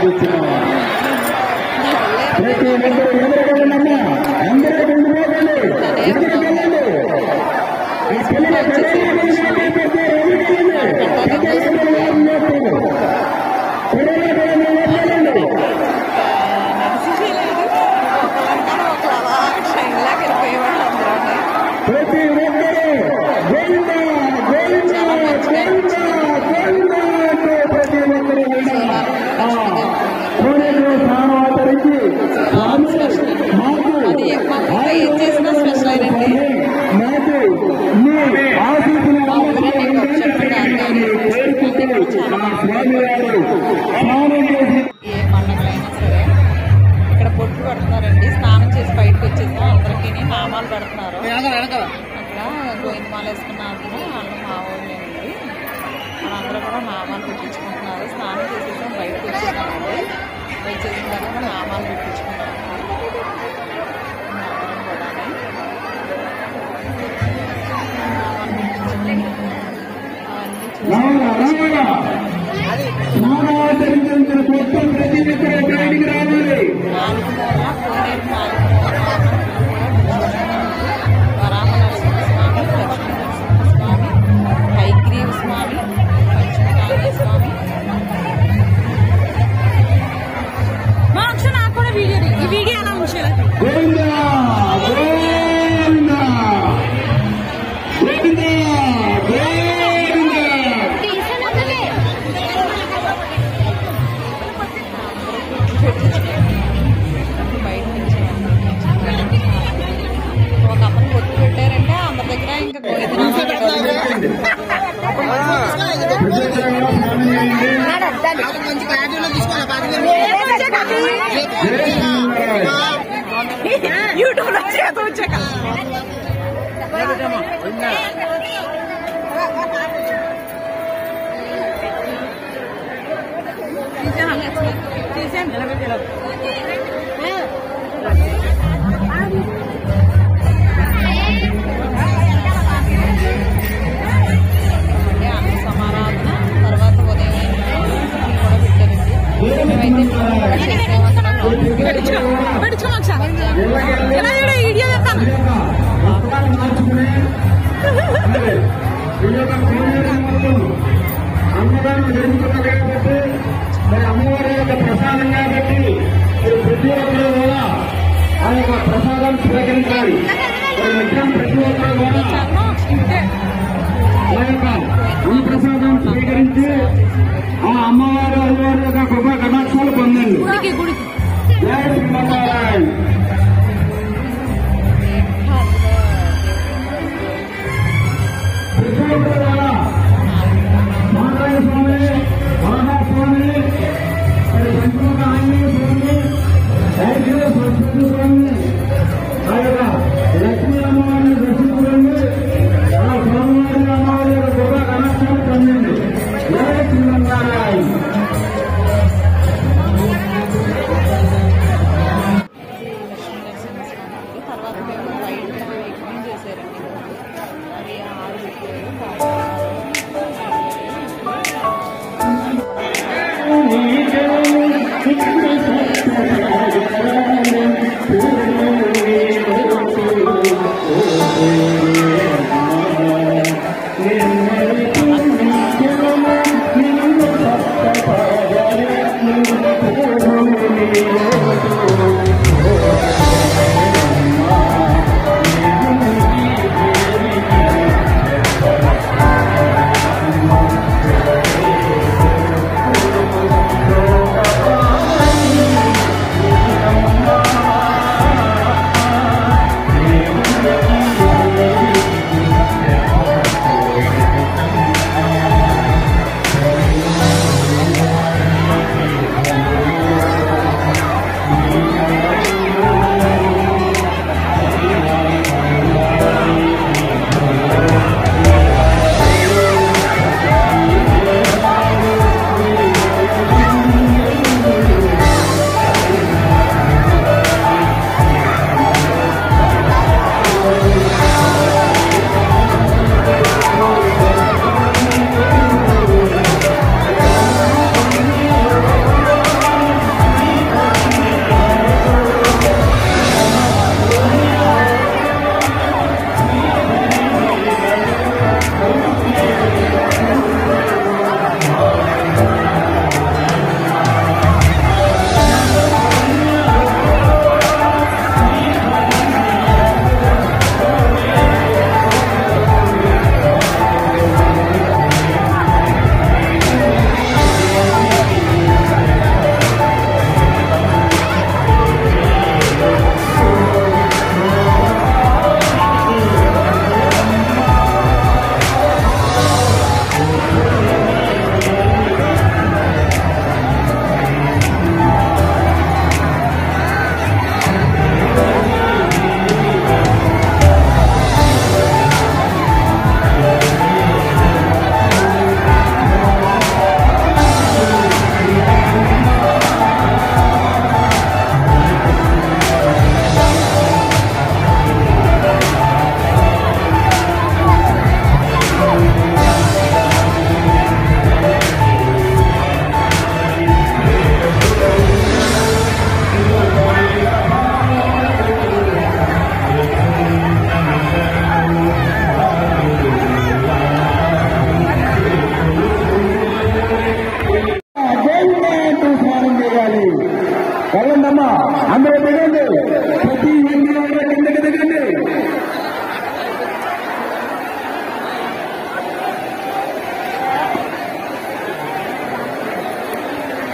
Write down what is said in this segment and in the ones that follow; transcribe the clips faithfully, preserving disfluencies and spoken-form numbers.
ప్రతి ఒక్కరు ఎదురుకోండి అందరూ ముందు పోకండి ఎదురుకెళ్ళండి ఏ పండుగలైనా సరే ఇక్కడ బొట్లు పెడుతున్నారండి. స్నానం చేసి బయటకు వచ్చేసాం. అందరికీ నామాలు పెడుతున్నారు. అక్కడ గోవిందమాల వేసుకున్న అందరూ వాళ్ళు మా ఊళ్ళేనండి. వాళ్ళందరూ కూడా నామాలు పెట్టించుకుంటున్నారు. స్నానం చేసేసాం బయటకు వచ్చేసామండి. వచ్చేసిన తర్వాత నామాలు పెట్టించుకుంటున్నారు. యూట్యూబ్ లో చేత వచ్చాక సమారాధన తర్వాత ఉదయం కూడా పెట్టారండి. మేమైతే అమ్మవారిని జరుగుతున్నారు కాబట్టి మరి అమ్మవారి యొక్క ప్రసాదం కాబట్టి మరి ప్రతి ఒక్కరు కూడా ఆ యొక్క ప్రసాదం స్వీకరించాలి. మరి నిత్యం ప్రతి ఒక్కరు కూడా ఆ యొక్క ఈ ప్రసాదం స్వీకరించి ఆ అమ్మవారి అమ్మవారి యొక్క కృప కటాక్షాలు పొందండి. జై శ్రీమన్నారాయణ. ప్రతి ఒక్కరు కూడా నారాయణ స్వామి మహాస్వామి మరి పంచముఖ ఆంజనేయ స్వామి ఐదు సరస్వతి స్వామి ఆ యొక్క లక్ష్మీ అమ్మవారిని దర్శించుకోండి. ఆ స్వామివారి అమ్మవారి యొక్క గొప్ప కనెక్షన్ పొందండి. జై శ్రీమన్నారాయణ. తర్వాత మేము బయట యజ్ఞం చేశారండి. అది ఆరు పెట్టారు. Oh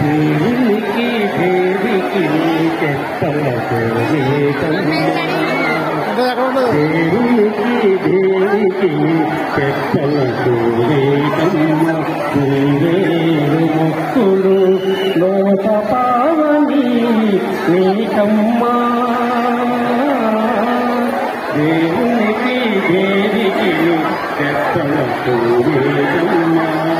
దేవునికి దేవికి చెత్తలకు దేవునికి దేవికి చెత్తలకు వేతమ్మ నీవేరు మొక్కులు లోక పావని నీకమ్మ దేవునికి దేవికి చెత్తలకు వేతమ్మ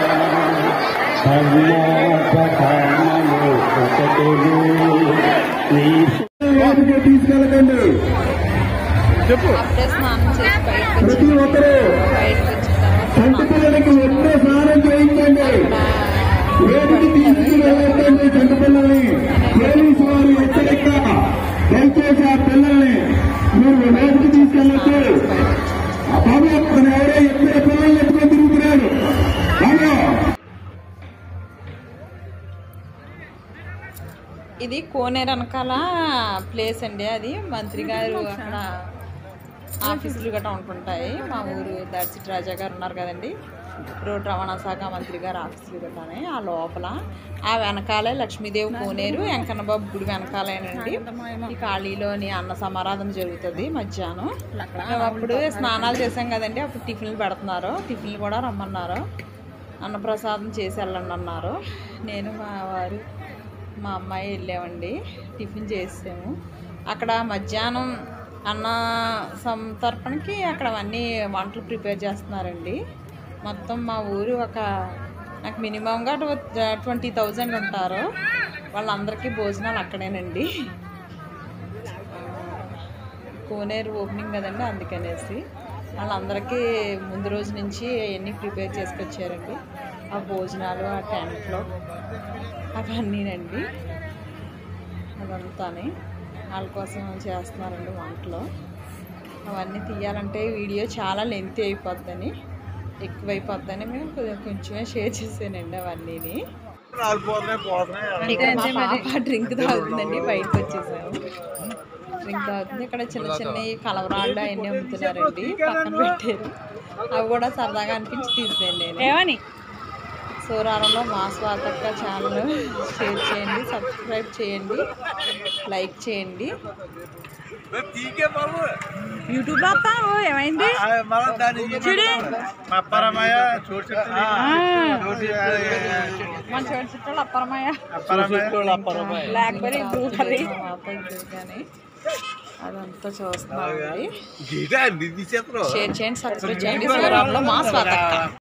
తీసుకెళ్ళకండి చెప్పు. అప్పుడే స్నానం చేసి బయటకు ప్రతి ఒక్కరు బయటకు వచ్చిన తర్వాత చంటి పిల్లలకి ఒక్కో స్నానం చేయించండి. వేదికి తీసుకువెళ్ళండి చంటి పిల్లల్ని. పోలీసు వారు హెచ్చరిక, దయచేసి ఆ పిల్లల్ని మీరు వేదికి తీసుకెళ్ళచ్చు. బాబు మన ఎవరో ఎక్కడ పిల్లల్ని ఎత్తుకొని తిరుగుతున్నాడు. బాబు ఇది కోనేరు వెనకాల ప్లేస్ అండి. అది మంత్రి గారు అక్కడ ఆఫీసులు గట్రా ఉంటుంటాయి. మా ఊరు దర్శిట్ రాజా గారు ఉన్నారు కదండి, రోడ్డు రవాణా శాఖ మంత్రి గారు ఆఫీసులు గట్రానే ఆ లోపల. ఆ వెనకాలే లక్ష్మీదేవి కోనేరు, వెంకన్నబాబు గుడి వెనకాలేనండి. ఈ ఖాళీలోని అన్న సమారాధన జరుగుతుంది మధ్యాహ్నం. మేము అప్పుడు స్నానాలు చేసాం కదండి, అప్పుడు టిఫిన్లు పెడుతున్నారు. టిఫిన్లు కూడా రమ్మన్నారు, అన్నప్రసాదం చేసి వెళ్ళండి అన్నారు. నేను మా వారు మా అమ్మాయి వెళ్ళామండి, టిఫిన్ చేసాము. అక్కడ మధ్యాహ్నం అన్న సంతర్పణకి అక్కడ అన్నీ వంటలు ప్రిపేర్ చేస్తున్నారండి. మొత్తం మా ఊరు ఒక నాకు మినిమంగా ట్వంటీ థౌజండ్ ఉంటారు. వాళ్ళందరికీ భోజనాలు అక్కడేనండి. కోనేరు ఓపెనింగ్ కదండి, అందుకనేసి వాళ్ళందరికీ ముందు రోజు నుంచి అవన్నీ ప్రిపేర్ చేసుకొచ్చారండి. ఆ భోజనాలు, ఆ టెంట్లో అవన్నీనండి. అదంతానే వాళ్ళ కోసం చేస్తున్నారండి వంటలు. అవన్నీ తీయాలంటే వీడియో చాలా లెంత్ అయిపోద్దని, ఎక్కువైపోద్దని మేము కొంచెమే షేర్ చేసానండి అవన్నీని. ఇక్కడ మా పాప డ్రింక్ తాగుతుందండి, బయటకు వచ్చేసాము. డ్రింక్ తాగుతుంది. ఇక్కడ చిన్న చిన్న కలవరాళ్ళు అవన్నీ అమ్ముతున్నారండి, పక్కన పెట్టారు. అవి కూడా సరదాగా అనిపించి తీసాను నేను. ఏమని సూరారంలో మా స్వాతక్క ఛానల్ షేర్ చేయండి, సబ్స్క్రైబ్ చేయండి, లైక్ చేయండి. యూట్యూబ్ లో ఏమైంది మన చోటు చుట్టాలు అప్పరమయ్య బ్లాక్బెర్రీ బ్లూబెర్రీ కానీ అదంతా చూస్తున్నామండి. షేర్ చేయండి, సబ్స్క్రైబ్ చేయండి. సూరారంలో మా స్వాతక్క.